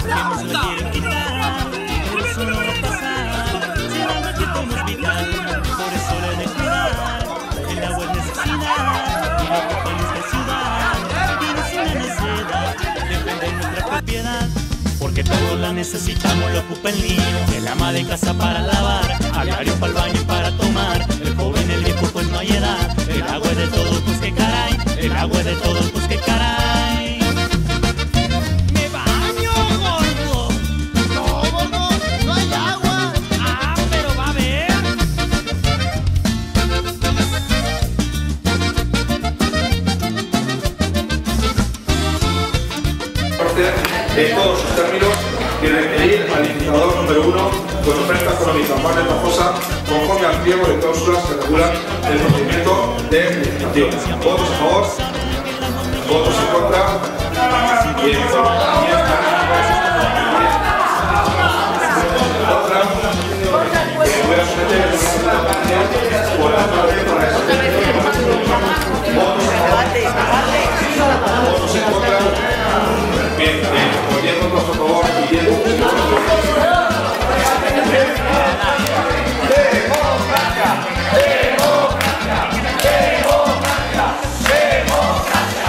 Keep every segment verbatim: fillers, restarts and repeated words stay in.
que nos la quieren quitar, pero eso no va a pasar. Si el agua que tomo es vital, por eso la he de cuidar. El agua es necesidad y la ocupa nuestra ciudad. Y no es una necedad, depende de nuestra propiedad. Porque todos la necesitamos, lo ocupa el niño, el ama de casa para lavar, a diario para el baño y para tomar, el joven, el viejo, pues no hay edad. El agua es de todos, pues que caray, el agua es de todos, pues que caray. Me baño, gordo. No, gordo, no hay agua. Ah, pero va a haber. En todos sus términos y requerir al licitador número uno con oferta económica más ventajosa conforme al pliego de cláusulas que regulan el procedimiento de licitación. ¿Votos a favor? ¿Votos en contra? Bien. Otra, que voy a someter por la parte para eso. ¿Votos a favor? ¿Votos en contra? Bien, bien, poniendo por favor y bien. ¡Democracia! ¡Democracia! ¡Democracia! ¡Democracia!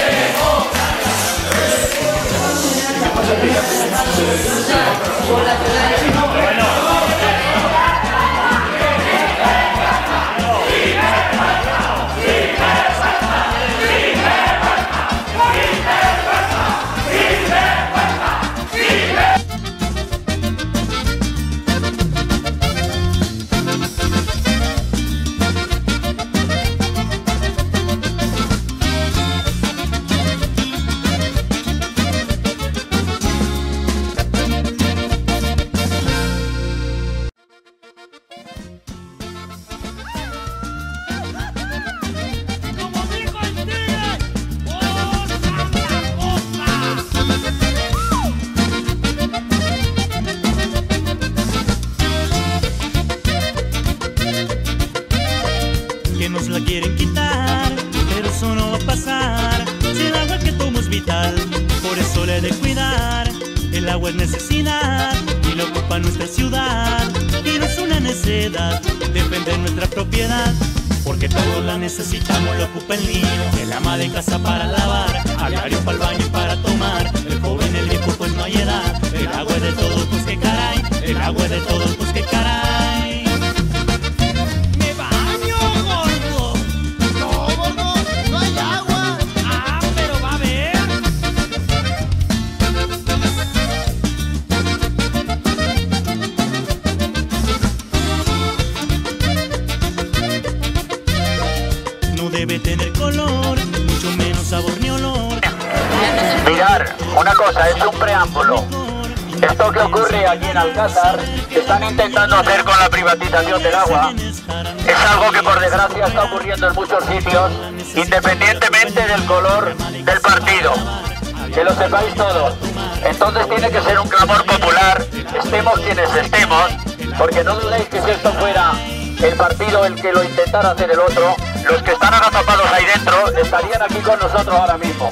Que nos la quieren quitar, pero eso no va a pasar. Si el agua que tomo es vital, por eso le he de cuidar. El agua es necesidad y lo ocupa nuestra ciudad. Y no es una necedad, depende de nuestra propiedad. Porque todos la necesitamos, lo ocupa el niño, el ama de casa para lavar, a diario para el baño y para tomar, el joven, el viejo, pues no hay edad. El agua es de todos, pues que caray, el agua es de todos, pues que caray. Me baño, gordo. No, gordo, no hay agua. Ah, pero va a haber. No debe tener color, mucho menos sabor ni olor. Mirar, una cosa, es un preámbulo. Esto que ocurre aquí en Alcázar, que están intentando hacer con la privatización del agua, es algo que por desgracia está ocurriendo en muchos sitios, independientemente del color del partido. Que lo sepáis todos. Entonces tiene que ser un clamor popular, estemos quienes estemos, porque no dudéis que si esto fuera el partido el que lo intentara hacer el otro, los que están agazapados ahí dentro estarían aquí con nosotros ahora mismo.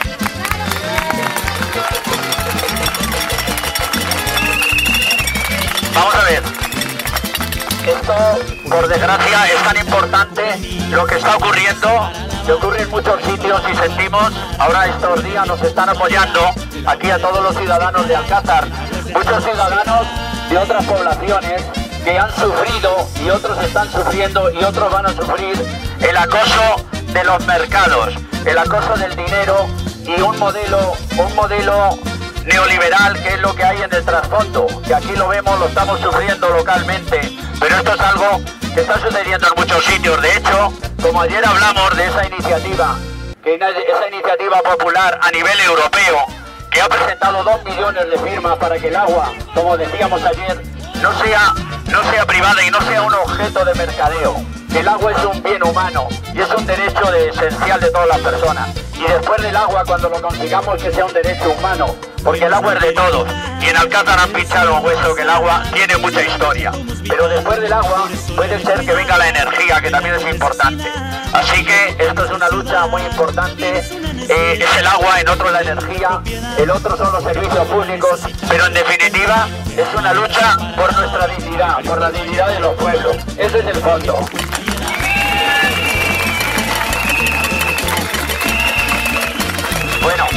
Vamos a ver, esto por desgracia es tan importante lo que está ocurriendo, que ocurre en muchos sitios y sentimos, ahora estos días nos están apoyando aquí a todos los ciudadanos de Alcázar, muchos ciudadanos de otras poblaciones que han sufrido y otros están sufriendo y otros van a sufrir el acoso de los mercados, el acoso del dinero y un modelo, un modelo neoliberal que es lo que hay en el trasfondo, que aquí lo vemos, lo estamos sufriendo localmente, pero esto es algo que está sucediendo en muchos sitios. De hecho, como ayer hablamos de esa iniciativa, que esa iniciativa popular a nivel europeo, que ha presentado dos millones de firmas para que el agua, como decíamos ayer, no sea, no sea privada y no sea un objeto de mercadeo. El agua es un bien humano y es un derecho de, esencial de todas las personas. Y después del agua, cuando lo consigamos que sea un derecho humano, porque el agua es de todos. Y en Alcázar han pinchado un hueso que el agua tiene mucha historia. Pero después del agua puede ser que venga la energía, que también es importante. Así que esto es una lucha muy importante. Eh, es el agua, en otro la energía, el otro son los servicios públicos, pero en definitiva es una lucha por nuestra dignidad, por la dignidad de los pueblos. Ese es el fondo. Bueno,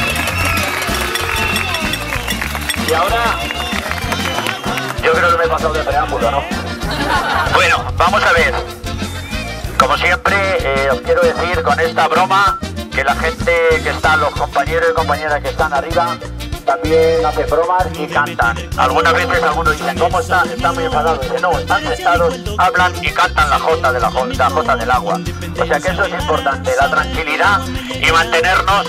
y ahora yo creo que me he pasado de preámbulo, ¿no? Bueno, vamos a ver. Como siempre, eh, os quiero decir con esta broma que la gente que está, los compañeros y compañeras que están arriba, también hacen bromas y cantan. Algunas veces algunos dicen, ¿cómo están? Están muy enfadados. Dicen, no, están sentados, hablan y cantan la jota de la jota, la jota del agua. O sea que eso es importante, la tranquilidad y mantenernos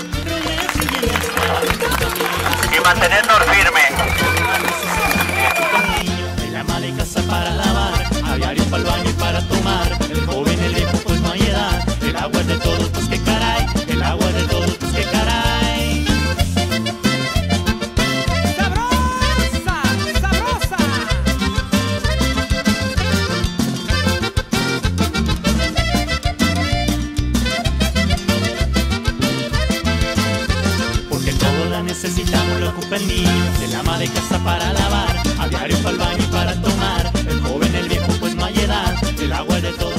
y mantenernos firmes. El ama de casa para lavar, a diario para el baño y para tomar. El joven, el viejo, pues no hay edad. El agua es de todos, pues qué caray. El agua es de todos, pues qué caray. ¡Sabrosa! ¡Sabrosa! Porque todo la necesitamos, lo ocupa el niño. El ama de casa para lavar, a diario para el baño y para tomar. El joven, el viejo, pues no hay edad. El agua es de todos.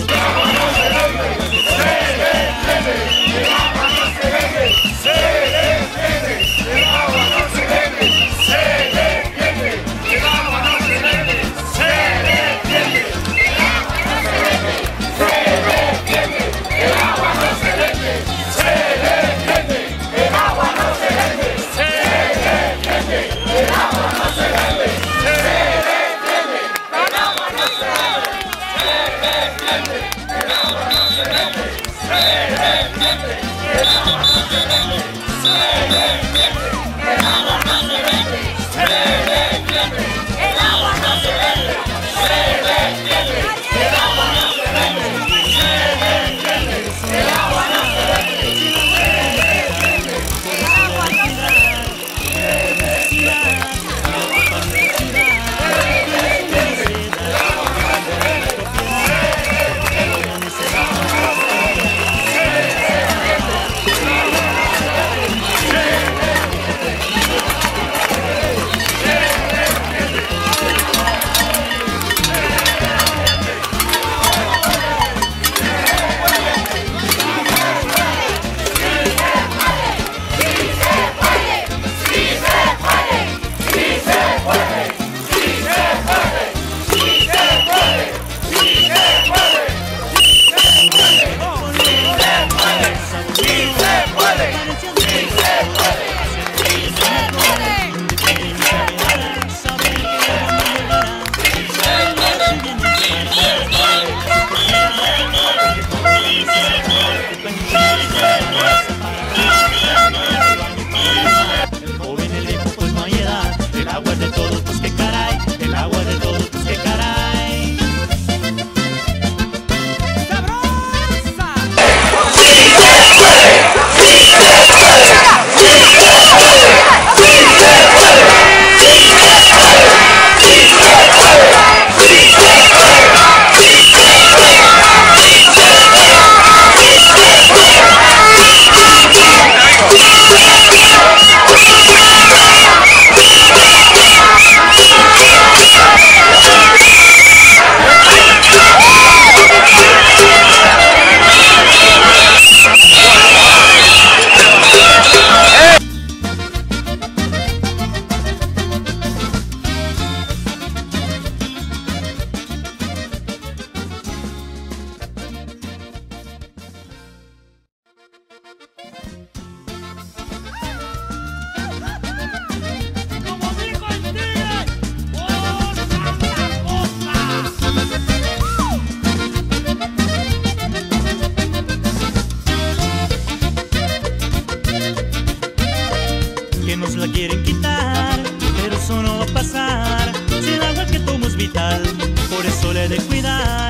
Que nos la quieren quitar, pero eso no va a pasar. Si el agua que tomo es vital, por eso le he de cuidar.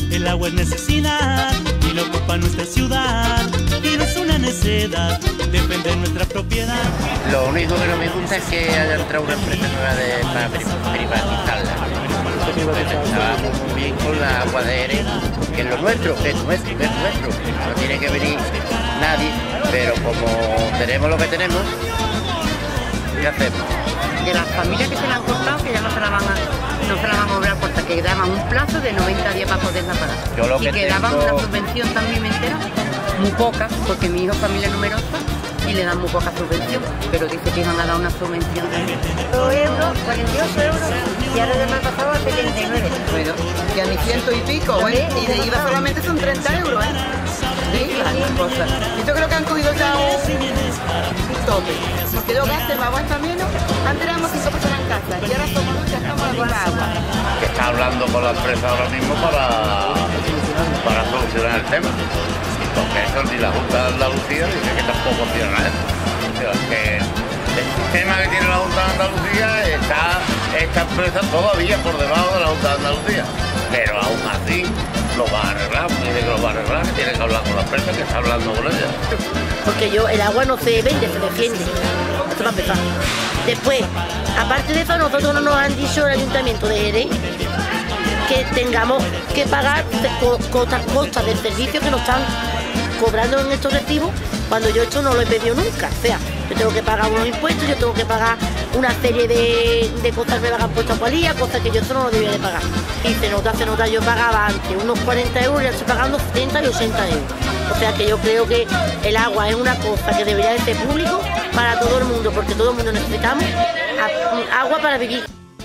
El agua es necesidad y lo ocupa nuestra ciudad. Y no es una necedad defender nuestra propiedad. Lo único que no me gusta es que haya entrado una empresa nueva de, para privatizarla. Estábamos muy bien con la agua de Ere, que es lo nuestro, que es nuestro, que es nuestro. No tiene que venir nadie, pero como tenemos lo que tenemos, ¿qué hacemos? De las familias que se la han cortado, que ya no se la van a, no se la van a cobrar porque quedaban un plazo de noventa días para poderla pagar. Yo lo y que quedaban tengo... una subvención también, me entero, muy poca, porque mi hijo es familia numerosa y le dan muy poca subvención, pero dice que iban a dar una subvención también. dos euros, cuarenta y ocho euros, y ahora ya me ha pasado a setenta y nueve. Bueno, ya ni ciento y pico, ¿eh? Y de I V A solamente son treinta euros, ¿eh? De I V A, las cosas. Y yo creo que han cogido ya un tope, porque los gastos me aguantan menos. Antes éramos cinco personas en casa y ahora somos dos, ya estamos con la agua. Que está hablando con la empresa ahora mismo para, para solucionar el tema. Porque eso ni la Junta de Andalucía dice que tampoco cierra eso. O sea, que el sistema que tiene la Junta de Andalucía está esta empresa todavía por debajo de la Junta de Andalucía. Pero aún así lo va a arreglar, dice que lo va a arreglar, que tiene que hablar con la empresa, que está hablando con ella. Porque yo, el agua no se vende, se defiende. Esto va a empezar. Después, aparte de eso, nosotros no nos han dicho el Ayuntamiento de Jerez que tengamos que pagar costas costas del servicio que nos están cobrando en estos recibos, cuando yo esto no lo he pedido nunca. O sea, yo tengo que pagar unos impuestos, yo tengo que pagar una serie de, de cosas que me han puesto a cualía, cosas que yo eso no lo debía de pagar. Y se nota, se nota, yo pagaba antes unos cuarenta euros y ya estoy pagando setenta y ochenta euros. O sea que yo creo que el agua es una cosa que debería de ser público para todo el mundo, porque todo el mundo necesitamos agua para vivir.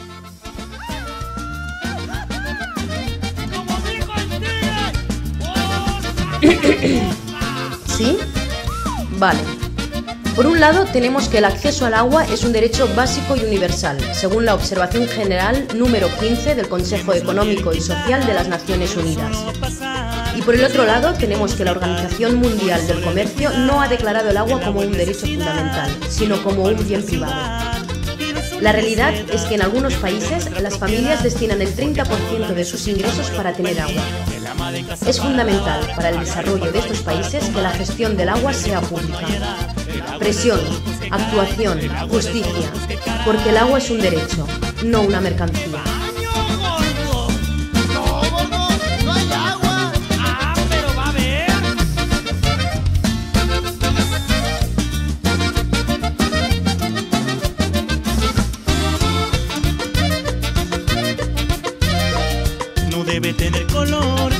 ¿Sí? Vale. Por un lado, tenemos que el acceso al agua es un derecho básico y universal, según la Observación General número quince del Consejo Económico y Social de las Naciones Unidas. Y por el otro lado, tenemos que la Organización Mundial del Comercio no ha declarado el agua como un derecho fundamental, sino como un bien privado. La realidad es que en algunos países las familias destinan el treinta por ciento de sus ingresos para tener agua. Es fundamental para el desarrollo de estos países que la gestión del agua sea pública. Presión, actuación, justicia, porque el agua es un derecho, no una mercancía. Debe tener color